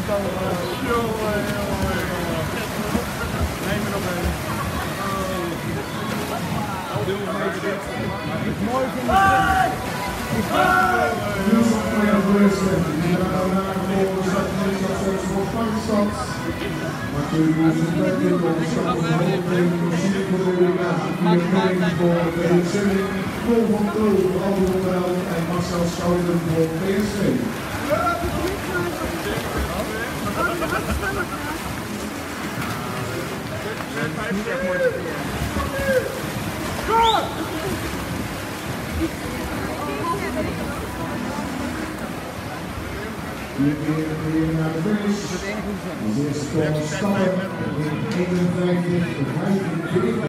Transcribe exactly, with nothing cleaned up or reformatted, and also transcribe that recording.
Neem er nog een. Mooi van de Nielsen van Jan Bursten, die daarna nagevolgd is dat Nederland voor Pakistan. Maar toen was het net in de omstand van de hoofdreden muziek voor de Obligatie voor P S V, Paul van Tol voor Aldo Bel en Marcel Schouten voor P S V. Hier weer naar de finish. Als eerste Thomas Stappen in eenenvijftig vijfenveertig.